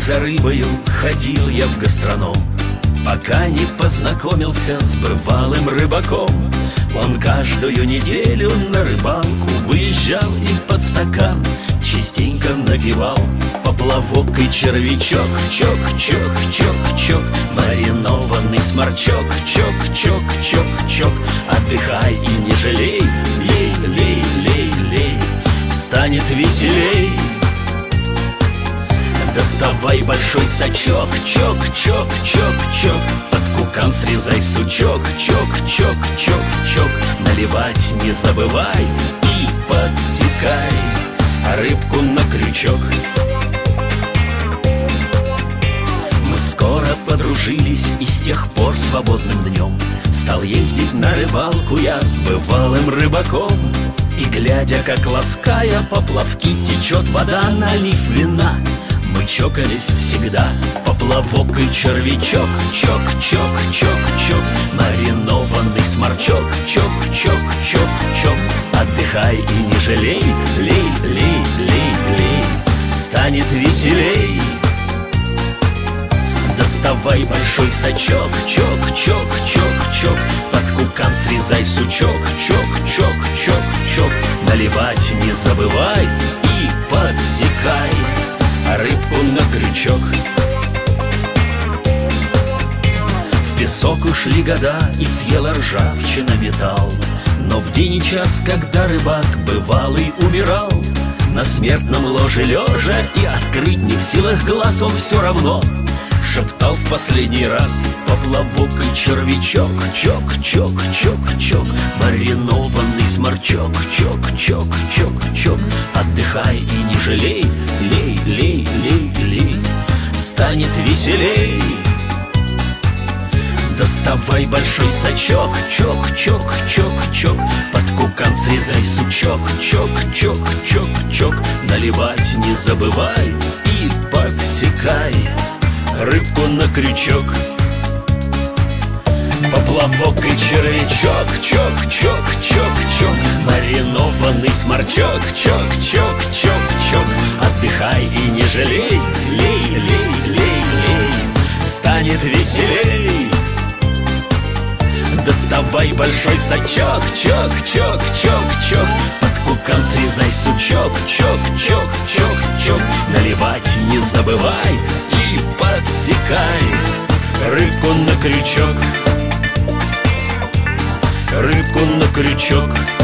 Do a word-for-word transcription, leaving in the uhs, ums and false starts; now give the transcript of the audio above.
за рыбою ходил я в гастроном, пока не познакомился с бывалым рыбаком. Он каждую неделю на рыбалку выезжал и под стакан частенько набивал поплавок и червячок. Чок, чок, чок, чок, маринованный сморчок. Чок, чок, чок, чок, отдыхай и не жалей. Лей, лей, лей, лей, станет веселей. Доставай большой сачок. Чок, чок, чок, чок, под кукан срезай сучок. Чок, чок, чок, чок, наливать не забывай и подсекай рыбку на крючок. Мы скоро подружились, и с тех пор свободным днем стал ездить на рыбалку я с бывалым рыбаком. И глядя, как лаская поплавки течет вода, налив вина, мы чокались всегда, поплавок и червячок. Чок, чок, чок, чок, маринованный сморчок. Чок, чок, чок, чок, отдыхай и не жалей. Лей, лей, лей, лей, станет веселей. Доставай большой сачок. Чок, чок, чок, чок, под кукан срезай сучок. Чок, чок, чок, чок, наливать не забывай и подсекай рыбку на крючок. В песок ушли года, и съела ржавчина металл. Но в день и час, когда рыбак бывалый умирал, на смертном ложе лежа и открыть не в силах глаз, он все равно шептал в последний раз поплавок и червячок. Чок, чок, чок, чок, маринованный сморчок. Чок, чок, чок, чок, отдыхай и не жалей. Лей, лей, лей, лей, станет веселей. Доставай большой сачок. Чок, чок, чок, чок, под кукан срезай сучок. Чок, чок, чок, чок, наливать не забывай и подсекай рыбку на крючок. Поплавок и червячок. Чок, чок, чок, чок, маринованный сморчок. Чок, чок, чок, чок, отдыхай и не жалей. Лей, лей, лей, лей, станет веселей. Доставай большой сачок. Чок, чок, чок, чок, под кукан срезай сучок. Чок, чок, чок, чок, наливать не забывай и подсекай рыбку на крючок. Рыбку на крючок.